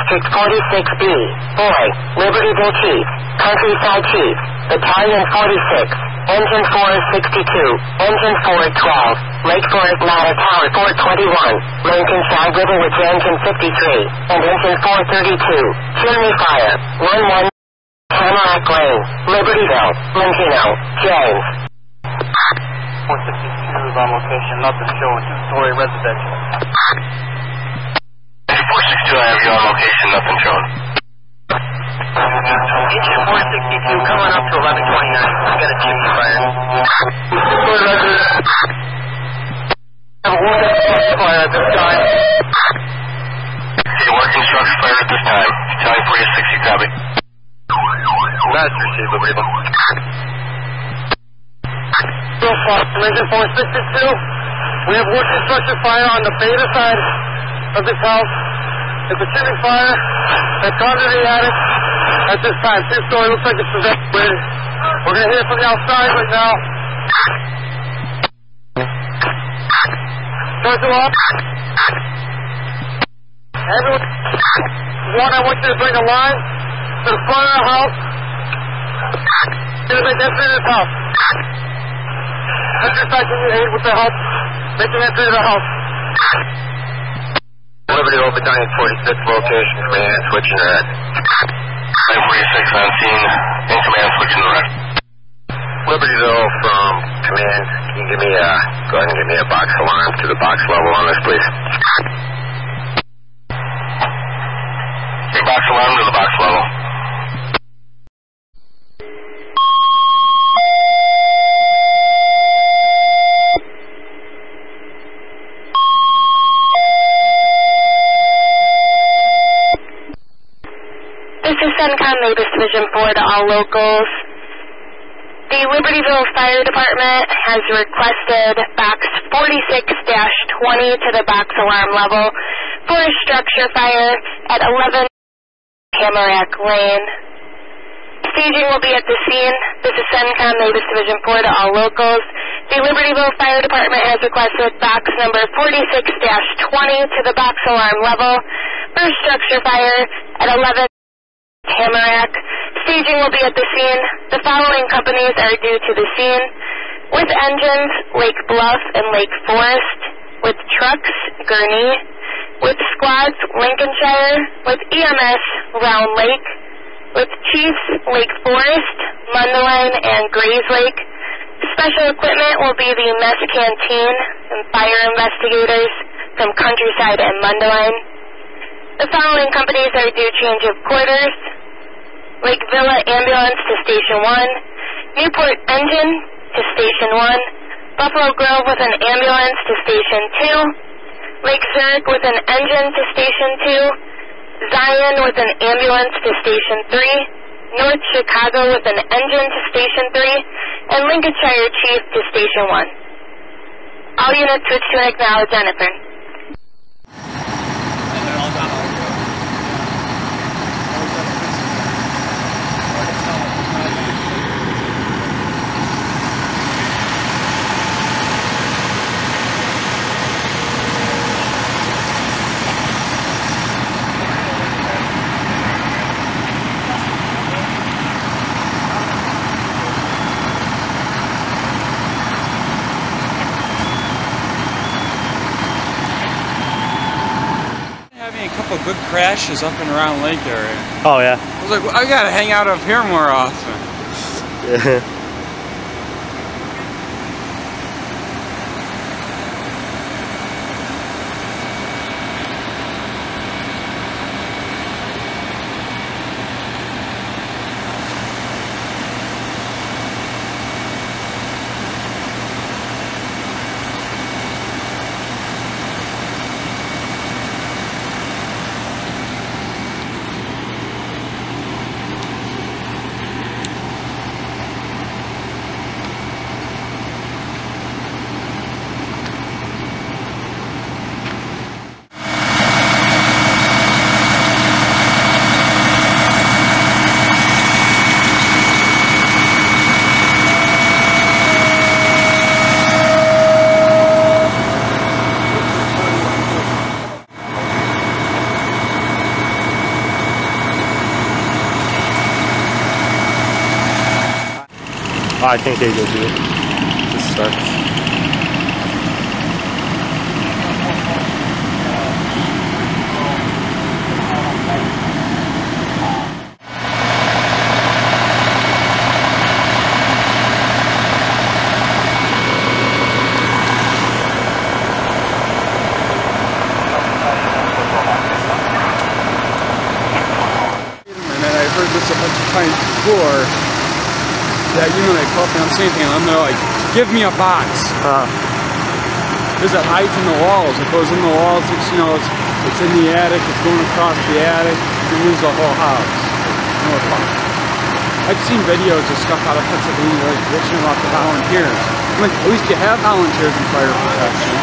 District 46B, Boy, Libertyville Chief, Countryside Chief, Battalion 46, Engine 462, Engine 412, Lake Forest Ladder Tower 421, Lincolnshire River with Engine 53, and Engine 432, Chimney Fire, 11, Tamarack Ln, Libertyville, Lentino, James. 462 is on location, nothing showing, two-story residential. 462, I have you on location, nothing showing. Engine 462 coming up to 1129. We got a chimney fire. Two-story residence. Have a working structure fire at this time. Okay, working structure fire at this time. Battalion 46, you copy. Master Chief, Libertyville. Engine 462. We have working structure fire on the beta side of this house. It's a chimney fire that's gone to the attic at this time. Two-story, looks like it's evacuated. We're going to hear it from the outside right now. Turn it off. Everyone, one, I want you to bring a line to the front of the house. You're going to make entry to this house. Countryside, can you aid with the help? Making entry to the house. Libertyville Battalion 46, location, command, switching red. Battalion 46 on scene, in command, switching to red. Libertyville from command, can you give me go ahead and give me a box alarm to the box level on this, please? Okay, box alarm to the box level. MABAS Division 4 to all locals. The Libertyville Fire Department has requested box 46-20 to the box alarm level for a structure fire at 11 Tamarack Ln. Staging will be at the scene. This is CENTCOM MABAS Division 4 to all locals. The Libertyville Fire Department has requested box number 46-20 to the box alarm level for a structure fire at 11 Tamarack. Staging will be at the scene. The following companies are due to the scene. With engines, Lake Bluff and Lake Forest. With trucks, Gurney. With squads, Lincolnshire. With EMS, Round Lake. With chiefs, Lake Forest, Mundelein, and Grays Lake. Special equipment will be the mess canteen and fire investigators from Countryside and Mundelein. The following companies are due change of quarters. Lake Villa Ambulance to Station 1, Newport Engine to Station 1, Buffalo Grove with an ambulance to Station 2, Lake Zurich with an engine to Station 2, Zion with an ambulance to Station 3, North Chicago with an engine to Station 3, and Lincolnshire Chief to Station 1. All units switch to an acknowledged Jennifer. Couple good crashes up and around Lake area. Oh yeah. I was like, well, I gotta hang out up here more often. Yeah. I think they will do it. This sucks. I've heard this a bunch of times before, that you know they call up and I'm saying anything, and they're like, give me a box. Because it hides in the walls. It goes in the walls, it's, you know, it's in the attic, it's going across the attic, you lose the whole house. No fun. I've seen videos of stuff out of Pennsylvania like bitching about the volunteers. I'm like, at least you have volunteers in fire protection.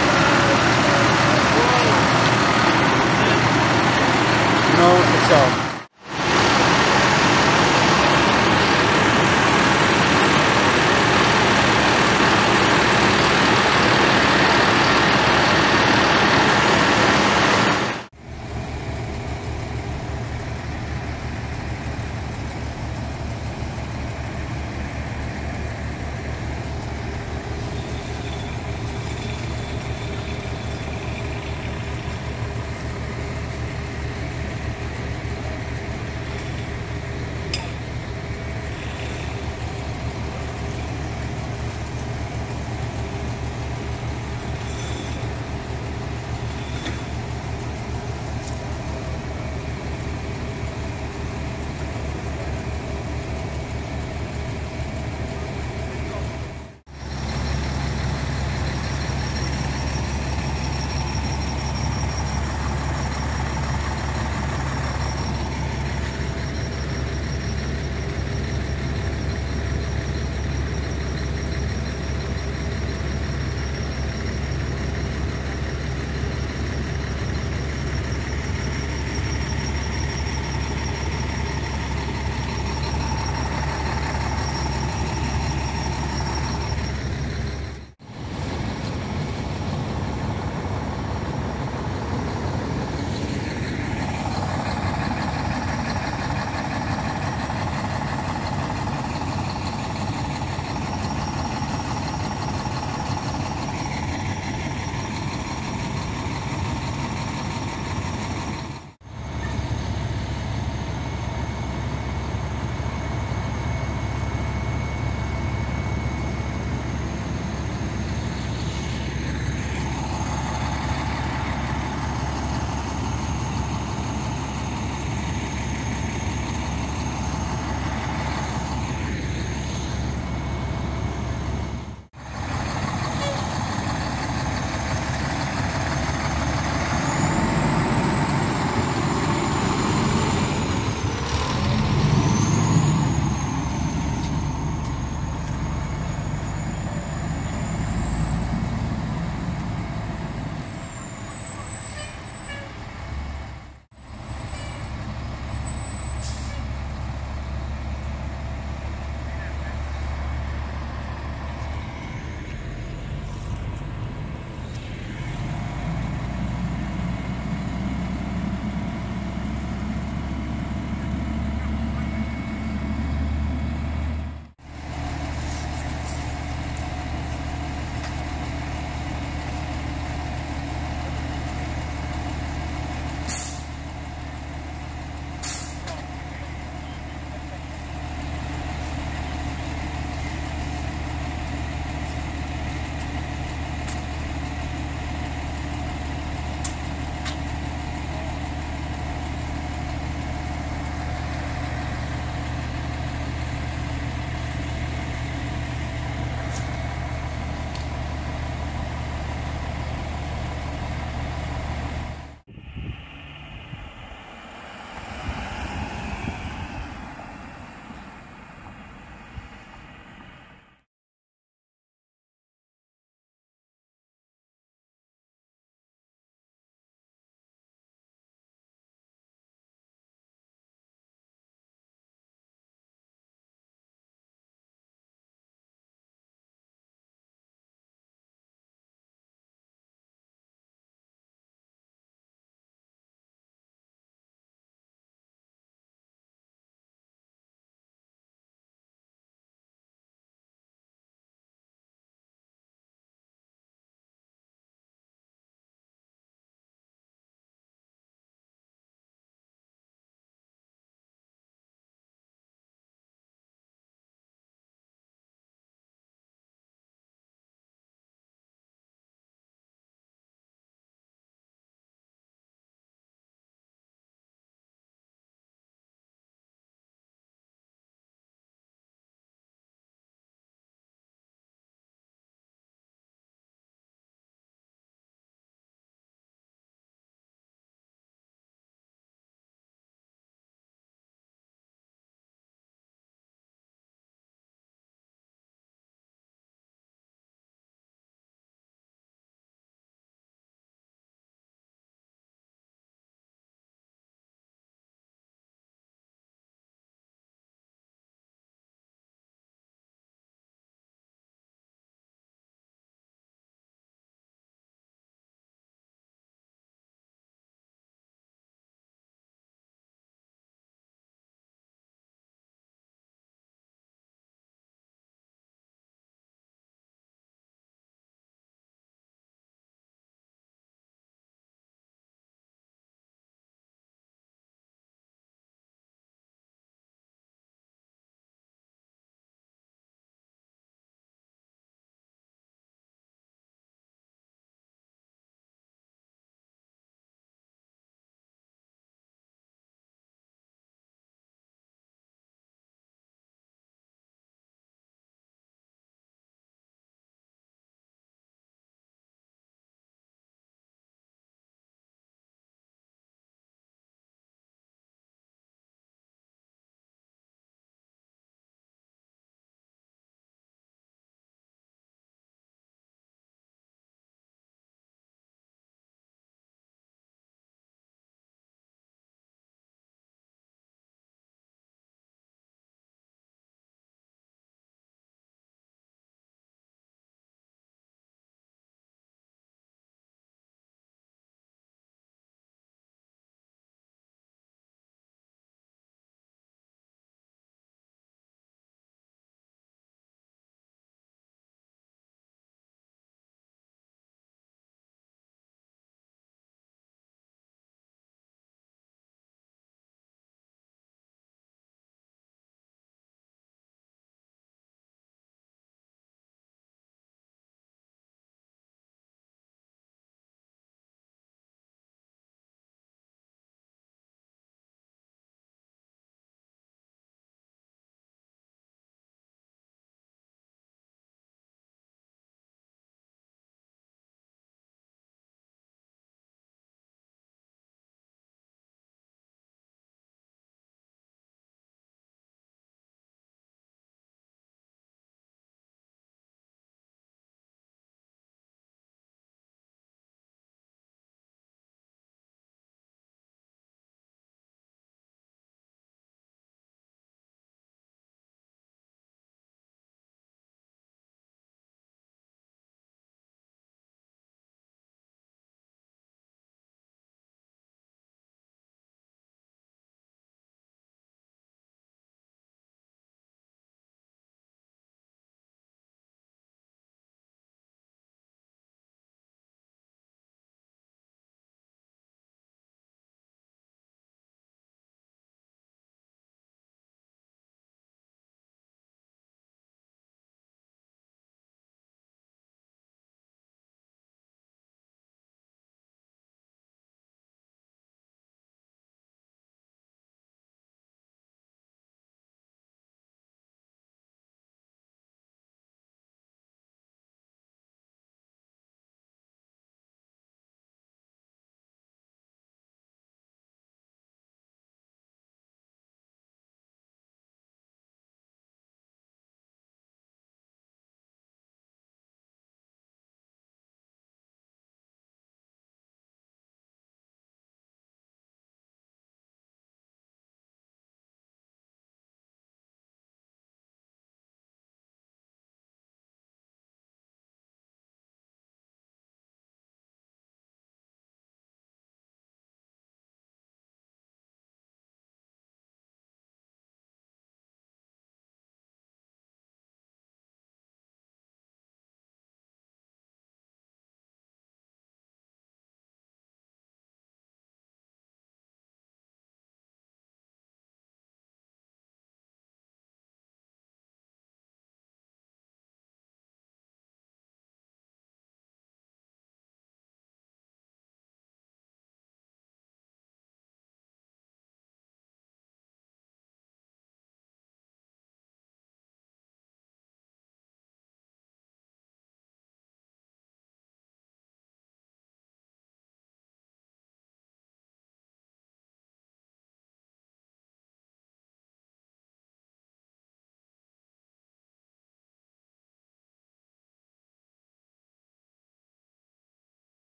No, it's